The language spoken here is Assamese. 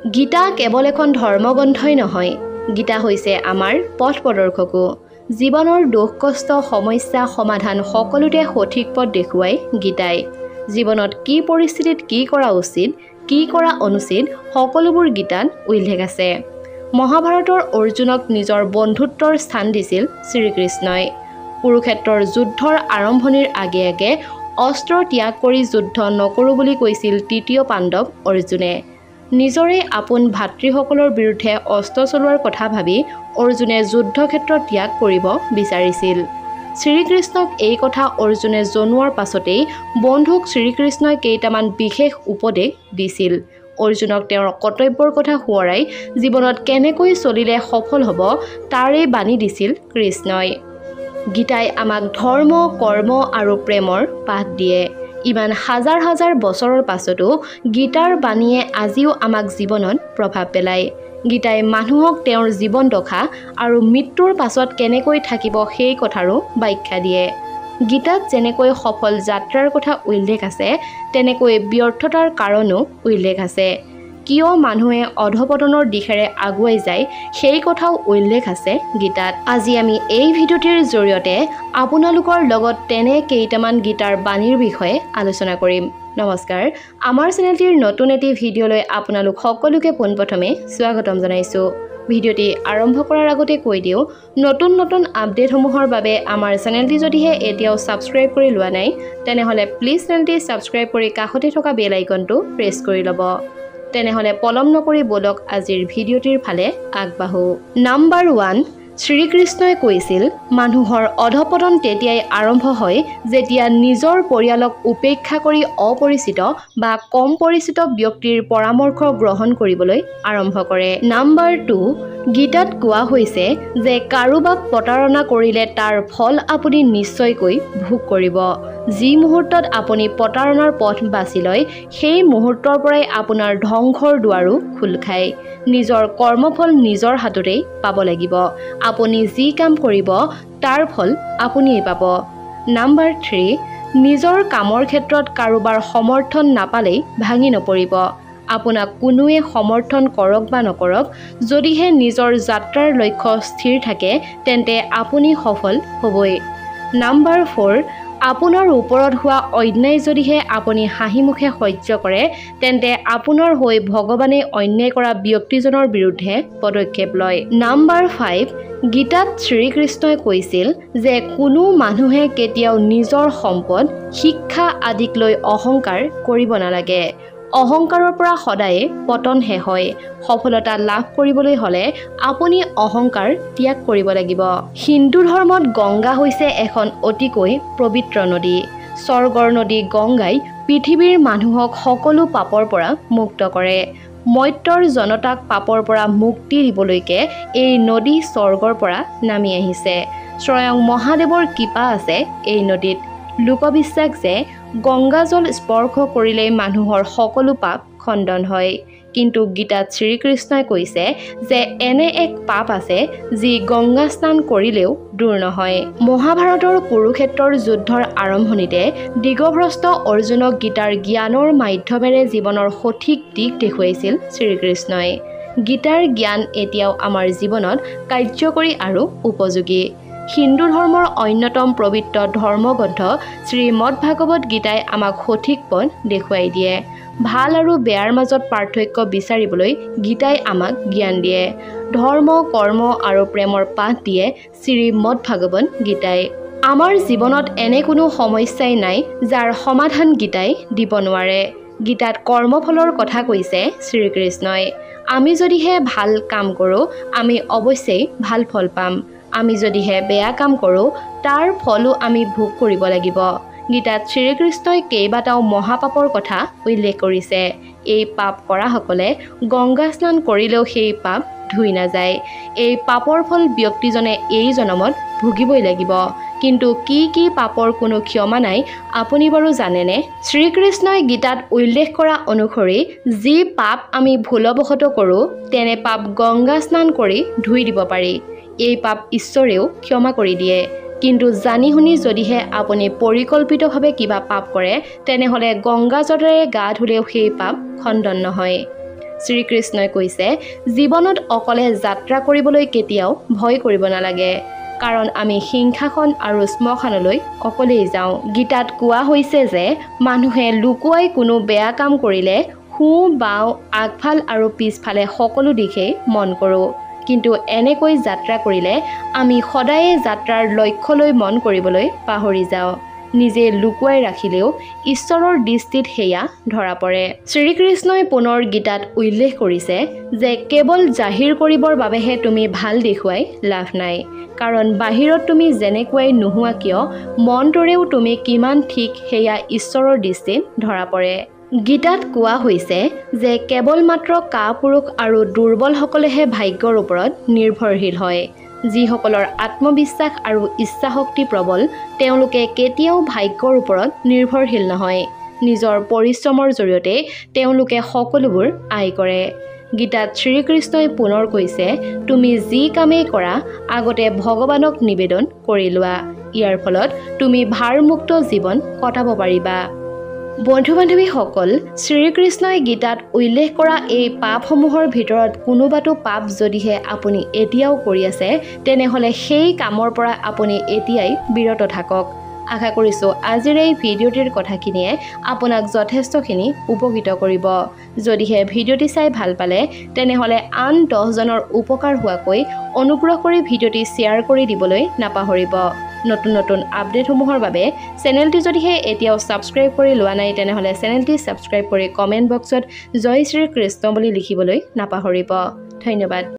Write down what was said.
গীতা কেৱল এখন ধৰ্মগ্ৰন্থই নহয়, গীতা হৈছে আমাৰ পথ প্ৰদৰ্শকো। জীৱনৰ দুখ কষ্ট সমস্যা সমাধান সকলোতে সঠিক পথ দেখুৱাই গীতাই। জীৱনত কি পৰিস্থিতিত কি কৰা উচিত, কি কৰা অনুচিত সকলোবোৰ গীতাত উল্লেখ আছে। মহাভাৰতৰ অৰ্জুনক নিজৰ বন্ধুত্বৰ স্থান দিছিল শ্ৰীকৃষ্ণই। কুৰুক্ষেত্ৰৰ যুদ্ধৰ আৰম্ভণিৰ আগে আগে অস্ত্ৰ ত্যাগ কৰি যুদ্ধ নকৰোঁ বুলি কৈছিল তৃতীয় পাণ্ডৱ অৰ্জুনে। নিজৰে আপোন ভাতৃসকলৰ বিৰুদ্ধে অস্ত্ৰ চলোৱাৰ কথা ভাবি অৰ্জুনে যুদ্ধক্ষেত্ৰ ত্যাগ কৰিব বিচাৰিছিল। শ্ৰীকৃষ্ণক এই কথা অৰ্জুনে জনোৱাৰ পাছতেই বন্ধুক শ্ৰীকৃষ্ণই কেইটামান বিশেষ উপদেশ দিছিল। অৰ্জুনক তেওঁৰ কৰ্তব্যৰ কথা সোঁৱৰাই জীৱনত কেনেকৈ চলিলে সফল হ'ব তাৰে বাণী দিছিল কৃষ্ণই। গীতাই আমাক ধৰ্ম কৰ্ম আৰু প্ৰেমৰ পাঠ দিয়ে। ইমান হাজাৰ হাজাৰ বছৰৰ পাছতো গীতাৰ বাণীয়ে আজিও আমাক জীৱনত প্ৰভাৱ পেলায়। গীতাই মানুহক তেওঁৰ জীৱন দশা আৰু মৃত্যুৰ পাছত কেনেকৈ থাকিব সেই কথাৰো ব্যাখ্যা দিয়ে। গীতাত যেনেকৈ সফল যাত্ৰাৰ কথা উল্লেখ আছে, তেনেকৈ ব্যৰ্থতাৰ কাৰণো উল্লেখ আছে। কিয় মানুহে অধপতনৰ দিশেৰে আগুৱাই যায় সেই কথাও উল্লেখ আছে গীতাত। আজি আমি এই ভিডিঅ'টিৰ জৰিয়তে আপোনালোকৰ লগত তেনে কেইটামান গীতাৰ বাণীৰ বিষয়ে আলোচনা কৰিম। নমস্কাৰ, আমাৰ চেনেলটিৰ নতুন এটি ভিডিঅ'লৈ আপোনালোক সকলোকে পোনপ্ৰথমে স্বাগতম জনাইছোঁ। ভিডিঅ'টি আৰম্ভ কৰাৰ আগতে কৈ দিওঁ, নতুন নতুন আপডেটসমূহৰ বাবে আমাৰ চেনেলটি যদিহে এতিয়াও ছাবস্ক্ৰাইব কৰি লোৱা নাই, তেনেহ'লে প্লিজ চেনেলটি ছাবস্ক্ৰাইব কৰি কাষতে থকা বেল আইকনটো প্ৰেছ কৰি ল'ব। তেনেহ'লে পলম নকৰি বলক আজিৰ ভিডিঅ'টিৰ ফালে আগবাঢ়ো। নাম্বাৰ 1, শ্ৰীকৃষ্ণই কৈছিল মানুহৰ অধপতন তেতিয়াই আৰম্ভ হয় যেতিয়া নিজৰ পৰিয়ালক উপেক্ষা কৰি অপৰিচিত বা কম পৰিচিত ব্যক্তিৰ পৰামৰ্শ গ্ৰহণ কৰিবলৈ আৰম্ভ কৰে। নাম্বাৰ 2, গীতাত কোৱা হৈছে যে কাৰোবাক প্ৰতাৰণা কৰিলে তাৰ ফল আপুনি নিশ্চয়কৈ ভোগ কৰিব। যি মুহূৰ্তত আপুনি প্ৰতাৰণাৰ পথ বাছি লয় সেই মুহূৰ্তৰ পৰাই আপোনাৰ ধ্বংসৰ দুৱাৰো খোল খায়। নিজৰ কৰ্মফল নিজৰ হাততেই পাব লাগিব। আপুনি যি কাম কৰিব তাৰ ফল আপুনিয়েই পাব। নাম্বাৰ 3, নিজৰ কামৰ ক্ষেত্ৰত কাৰোবাৰ সমৰ্থন নাপালেই ভাঙি নপৰিব। আপোনাক কোনোৱে সমৰ্থন কৰক বা নকৰক, যদিহে নিজৰ যাত্ৰাৰ লক্ষ্য স্থিৰ থাকে তেন্তে আপুনি সফল হ'বই। নাম্বাৰ 4, আপোনাৰ ওপৰত হোৱা অন্যায় যদিহে আপুনি হাঁহিমুখে সহ্য কৰে তেন্তে আপোনাৰ হৈ ভগৱানে অন্যায় কৰা ব্যক্তিজনৰ বিৰুদ্ধে পদক্ষেপ লয়। নাম্বাৰ 5, গীতাত শ্ৰীকৃষ্ণই কৈছিল যে কোনো মানুহে কেতিয়াও নিজৰ সম্পদ, শিক্ষা আদিক লৈ অহংকাৰ কৰিব নালাগে। অহংকাৰৰ পৰা সদায়ে পতনহে হয়। সফলতা লাভ কৰিবলৈ হ'লে আপুনি অহংকাৰ ত্যাগ কৰিব লাগিব। হিন্দু ধৰ্মত গংগা হৈছে এখন অতিকৈ পবিত্ৰ নদী। স্বৰ্গৰ নদী গংগাই পৃথিৱীৰ মানুহক সকলো পাপৰ পৰা মুক্ত কৰে। মৰ্ত্যৰ জনতাক পাপৰ পৰা মুক্তি দিবলৈকে এই নদী স্বৰ্গৰ পৰা নামি আহিছে। স্বয়ং মহাদেৱৰ কৃপা আছে এই নদীত। লোকবিশ্বাস যে গংগাজল স্পৰ্শ কৰিলেই মানুহৰ সকলো পাপ খণ্ডন হয়। কিন্তু গীতাত শ্ৰীকৃষ্ণই কৈছে যে এনে এক পাপ আছে যি গংগা স্নান কৰিলেও দূৰ নহয়। মহাভাৰতৰ কুৰুক্ষেত্ৰৰ যুদ্ধৰ আৰম্ভণিতে দিগভ্ৰষ্ট অৰ্জুনক গীতাৰ জ্ঞানৰ মাধ্যমেৰে জীৱনৰ সঠিক দিশ দেখুৱাইছিল শ্ৰীকৃষ্ণই। গীতাৰ জ্ঞান এতিয়াও আমাৰ জীৱনত কাৰ্যকৰী আৰু উপযোগী। হিন্দু ধৰ্মৰ অন্যতম পবিত্ৰ ধৰ্মগ্ৰন্থ শ্ৰীমদ ভাগৱত গীতাই আমাক সঠিক পথ দেখুৱাই দিয়ে। ভাল আৰু বেয়াৰ মাজত পাৰ্থক্য বিচাৰিবলৈ গীতাই আমাক জ্ঞান দিয়ে। ধৰ্ম কৰ্ম আৰু প্ৰেমৰ পাঠ দিয়ে শ্ৰীমদ ভাগৱত গীতাই। আমাৰ জীৱনত এনে কোনো সমস্যাই নাই যাৰ সমাধান গীতাই দিব নোৱাৰে। গীতাত কৰ্মফলৰ কথা কৈছে শ্ৰীকৃষ্ণই। আমি যদিহে ভাল কাম কৰোঁ আমি অৱশ্যেই ভাল ফল পাম। আমি যদিহে বেয়া কাম কৰোঁ তাৰ ফলো আমি ভোগ কৰিব লাগিব। গীতাত শ্ৰীকৃষ্ণই কেইবাটাও মহাপাপৰ কথা উল্লেখ কৰিছে। এই পাপ কৰাসকলে গংগা স্নান কৰিলেও সেই পাপ ধুই নাযায়। এই পাপৰ ফল ব্যক্তিজনে এই জনমত ভুগিবই লাগিব। কিন্তু কি কি পাপৰ কোনো ক্ষমা নাই আপুনি বাৰু জানেনে? শ্ৰীকৃষ্ণই গীতাত উল্লেখ কৰা অনুসৰি যি পাপ আমি ভুলবশতঃ কৰোঁ তেনে পাপ গংগা স্নান কৰি ধুই দিব পাৰি। এই পাপ ঈশ্বৰেও ক্ষমা কৰি দিয়ে। কিন্তু জানি শুনি যদিহে আপুনি পৰিকল্পিতভাৱে কিবা পাপ কৰে তেনেহ'লে গংগা জলেৰে গা ধুলেও সেই পাপ খণ্ডন নহয়। শ্ৰীকৃষ্ণই কৈছে জীৱনত অকলে যাত্ৰা কৰিবলৈ কেতিয়াও ভয় কৰিব নালাগে কাৰণ আমি সিংহাসন আৰু শ্মশানলৈ অকলেই যাওঁ গীতাত কোৱা হৈছে যে মানুহে লুকুৱাই কোনো বেয়া কাম কৰিলে সোঁ বাওঁ আগফাল আৰু পিছফালে সকলো দিশেই মন কৰোঁ কিন্তু এনেকৈ যাত্ৰা কৰিলে আমি সদায়ে যাত্ৰাৰ লক্ষ্যলৈ মন কৰিবলৈ পাহৰি যাওঁ নিজে লুকুৱাই ৰাখিলেও ঈশ্বৰৰ দৃষ্টিত হেয়া ধৰা পৰে শ্ৰীকৃষ্ণই পুনৰ গীতাত উল্লেখ কৰিছে যে কেৱল জাহিৰ কৰিবৰ বাবেহে তুমি ভাল দেখুৱাই লাভ নাই কাৰণ বাহিৰত তুমি যেনেকুৱাই নোহোৱা কিয় মনটোৰেও তুমি কিমান ঠিক হেয়া ঈশ্বৰৰ দৃষ্টিত ধৰা পৰে গীতাত কোৱা হৈছে যে কেৱল মাত্ৰ কাপুৰুষ আৰু দুৰ্বলসকলেহে ভাগ্যৰ ওপৰত নিৰ্ভৰশীল হয় যিসকলৰ আত্মবিশ্বাস আৰু ইচ্ছাশক্তি প্ৰবল তেওঁলোকে কেতিয়াও ভাগ্যৰ ওপৰত নিৰ্ভৰশীল নহয় নিজৰ পৰিশ্ৰমৰ জৰিয়তে তেওঁলোকে সকলোবোৰ আয় কৰে গীতাত শ্ৰীকৃষ্ণই পুনৰ কৈছে তুমি যি কামেই কৰা আগতে ভগৱানক নিবেদন কৰি লোৱা ইয়াৰ ফলত তুমি ভাৰমুক্ত জীৱন কটাব পাৰিবা বন্ধু-বান্ধৱীসকল শ্ৰীকৃষ্ণই গীতাত উল্লেখ কৰা এই পাপসমূহৰ ভিতৰত কোনোবাটো পাপ যদিহে আপুনি এতিয়াও কৰি আছে তেনেহ'লে সেই কামৰ পৰা আপুনি এতিয়াই বিৰত থাকক আশা কৰিছোঁ আজিৰ এই ভিডিঅ'টিৰ কথাখিনিয়ে আপোনাক যথেষ্টখিনি উপকৃত কৰিব যদিহে ভিডিঅ'টি চাই ভাল পালে তেনেহ'লে আন 10 জনৰ উপকাৰ হোৱাকৈ অনুগ্ৰহ কৰি ভিডিঅ'টি শ্বেয়াৰ কৰি দিবলৈ নাপাহৰিব নতুন নতুন আপডেটসমূহৰ বাবে চেনেলটি যদিহে এতিয়াও ছাবস্ক্ৰাইব কৰি লোৱা নাই তেনেহ'লে চেনেলটি ছাবস্ক্ৰাইব কৰি কমেণ্ট বক্সত জয় শ্ৰী কৃষ্ণ বুলি লিখিবলৈ নাপাহৰিব ধন্যবাদ